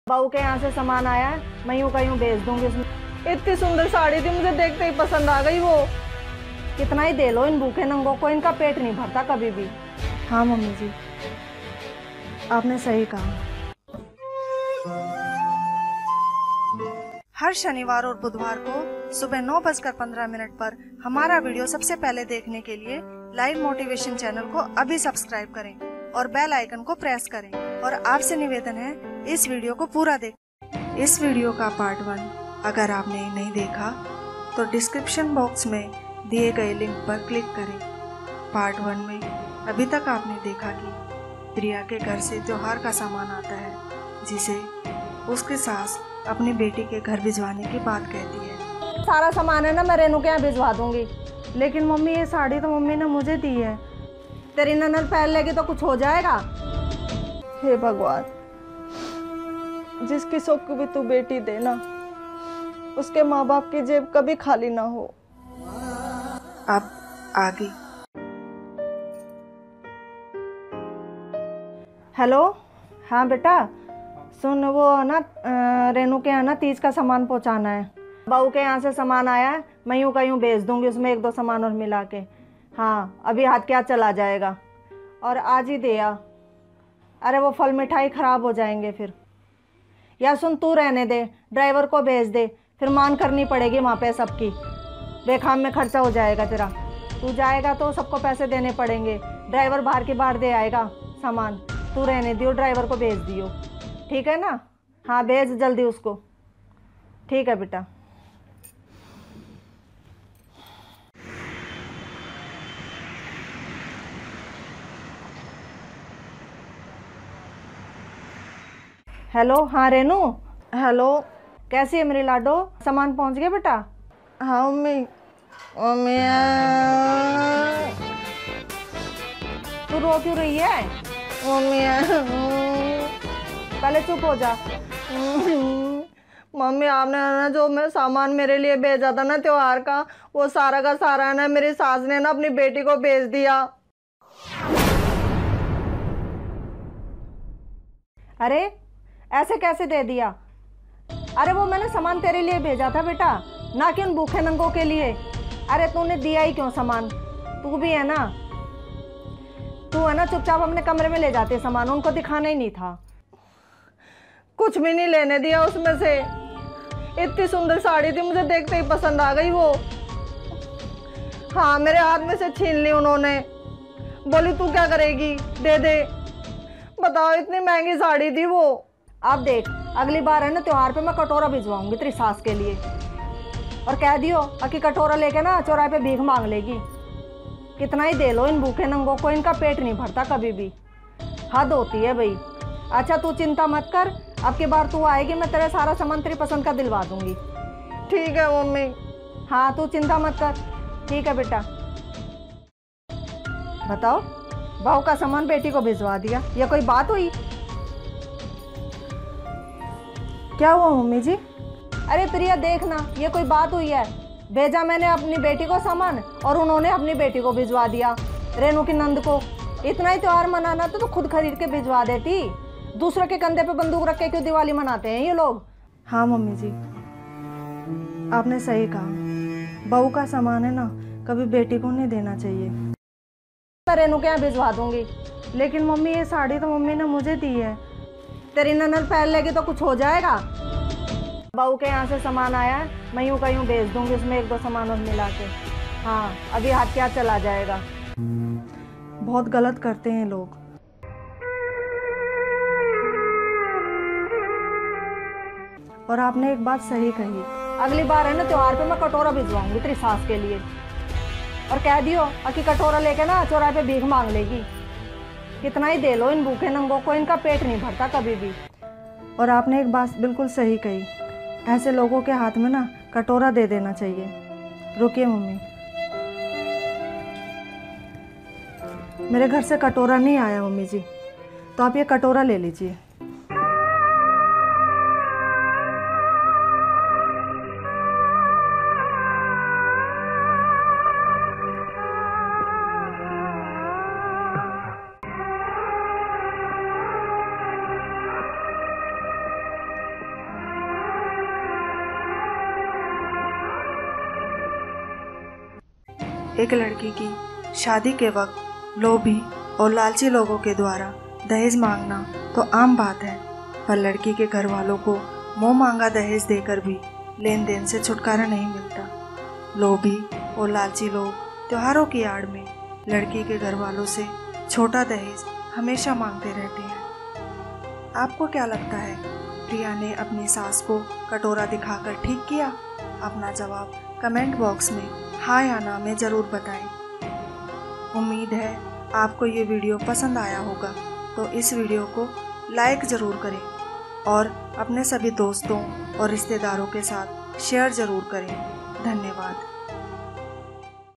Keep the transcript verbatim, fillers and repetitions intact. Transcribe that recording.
बहू के यहाँ से सामान आया है, मैं यूं का यूं भेज दूंगी उसमें। इतनी सुंदर साड़ी थी, मुझे देखते ही पसंद आ गई वो। कितना ही दे लो इन भूखे नंगों को, इनका पेट नहीं भरता कभी भी। हाँ मम्मी जी, आपने सही कहा। हर शनिवार और बुधवार को सुबह नौ बजकर पंद्रह मिनट पर हमारा वीडियो सबसे पहले देखने के लिए लाइव मोटिवेशन चैनल को अभी सब्सक्राइब करें और बेल आइकन को प्रेस करें। और आपसे निवेदन है, इस वीडियो को पूरा देखें। इस वीडियो का पार्ट वन अगर आपने नहीं देखा तो डिस्क्रिप्शन बॉक्स में दिए गए लिंक पर क्लिक करें। पार्ट वन में अभी तक आपने देखा कि प्रिया के घर से त्योहार का सामान आता है, जिसे उसकी सास अपनी बेटी के घर भिजवाने की बात कहती है। सारा सामान है ना, मैं रेनू के यहाँ भिजवा दूंगी। लेकिन मम्मी ये साड़ी तो मम्मी ने मुझे दी है, तेरी ननद पहन लेगी तो कुछ हो जाएगा। हे भगवान, जिसकी सुख भी तू बेटी देना, उसके माँ बाप की जेब कभी खाली ना हो। अब आगे। हेलो, हाँ बेटा सुन, वो ना रेनू के यहाँ ना तीज का सामान पहुँचाना है। बहू के यहाँ से सामान आया है, मैं यूं का यूं भेज दूंगी, उसमें एक दो सामान और मिला के। हाँ, अभी हाथ के हाथ चला जाएगा और आज ही दे आ। अरे वो फल मिठाई खराब हो जाएंगे फिर। या सुन, तू रहने दे, ड्राइवर को भेज दे, फिर मान करनी पड़ेगी वहाँ पे सबकी। बेखाम में खर्चा हो जाएगा तेरा। तू जाएगा तो सबको पैसे देने पड़ेंगे, ड्राइवर बाहर की बाहर दे आएगा सामान। तू रहने दियो, ड्राइवर को भेज दियो, ठीक है ना? हाँ भेज जल्दी उसको। ठीक है बेटा। हेलो, हाँ रेनू। हेलो, कैसी है मेरी लाडो? सामान पहुंच गया बेटा? हाँ मम्मी। मम्मी तू रो क्यों रही है? मम्मी पहले चुप हो जा। मम्मी आपने ना जो मैं सामान मेरे लिए भेजा था ना त्योहार का, वो सारा का सारा ना मेरी सास ने ना अपनी बेटी को भेज दिया। अरे ऐसे कैसे दे दिया? अरे वो मैंने सामान तेरे लिए भेजा था बेटा, ना कि उन भूखे नंगों के लिए। अरे तूने दिया ही क्यों सामान? तू भी है ना, तू है ना, चुपचाप अपने कमरे में ले जाते सामान, उनको दिखाना ही नहीं था। कुछ भी नहीं लेने दिया उसमें से। इतनी सुंदर साड़ी थी, मुझे देखते ही पसंद आ गई वो। हाँ, मेरे हाथ में से छीन ली उन्होंने। बोली तू क्या करेगी, दे दे। बताओ, इतनी महंगी साड़ी थी वो। आप देख, अगली बार है ना त्योहार पे मैं कटोरा भिजवाऊंगी तेरी सास के लिए, और कह दियो कि कटोरा लेके ना चौराहे पे भीख मांग लेगी। कितना ही दे लो इन भूखे नंगों को, इनका पेट नहीं भरता कभी भी। हद होती है भाई। अच्छा तू चिंता मत कर, अब की बार तू आएगी मैं तेरे सारा सामान तेरी पसंद का दिलवा दूंगी। ठीक है मम्मी। हाँ तू चिंता मत कर, ठीक है बेटा। बताओ, बहू का सामान बेटी को भिजवा दिया, यह कोई बात हुई? क्या हुआ मम्मी जी? अरे प्रिया देखना, ये कोई बात हुई है? भेजा मैंने अपनी बेटी को सामान और उन्होंने अपनी बेटी को भिजवा दिया, रेनू की नंद को। इतना ही त्योहार मनाना तो, तो खुद खरीद के भिजवा देती। दूसरे के कंधे पे बंदूक रख के क्यों दिवाली मनाते हैं ये लोग? हाँ मम्मी जी, आपने सही कहा। बहू का सामान है ना, कभी बेटी को नहीं देना चाहिए। मैं रेनू के यहाँ भिजवा दूंगी। लेकिन मम्मी ये साड़ी तो मम्मी ने मुझे दी है, तेरी ननद पहन लेगी तो कुछ हो जाएगा। बहू के यहाँ से सामान आया है, मैं यूं का यूं भेज दूंगी, उसमें एक दो सामान और मिला के। हाँ, अभी हाथ के हाथ चला जाएगा। बहुत गलत करते हैं लोग। और आपने एक बात सही कही, अगली बार है ना त्योहार पे मैं कटोरा भिजवाऊंगी तेरी सास के लिए, और कह दियो कि कटोरा लेके ना चौराहे पे भीख मांग लेगी। कितना ही दे लो इन भूखे नंगों को, इनका पेट नहीं भरता कभी भी। और आपने एक बात बिल्कुल सही कही, ऐसे लोगों के हाथ में ना कटोरा दे देना चाहिए। रुकिए मम्मी, मेरे घर से कटोरा नहीं आया मम्मी जी, तो आप ये कटोरा ले लीजिए। एक लड़की की शादी के वक्त लोभी और लालची लोगों के द्वारा दहेज मांगना तो आम बात है, पर लड़की के घर वालों को मुंह मांगा दहेज देकर भी लेन देन से छुटकारा नहीं मिलता। लोभी और लालची लोग त्योहारों की आड़ में लड़की के घर वालों से छोटा दहेज हमेशा मांगते रहते हैं। आपको क्या लगता है, प्रिया ने अपनी सास को कटोरा दिखाकर ठीक किया? अपना जवाब कमेंट बॉक्स में हाँ या ना में ज़रूर बताएं। उम्मीद है आपको ये वीडियो पसंद आया होगा, तो इस वीडियो को लाइक ज़रूर करें और अपने सभी दोस्तों और रिश्तेदारों के साथ शेयर ज़रूर करें। धन्यवाद।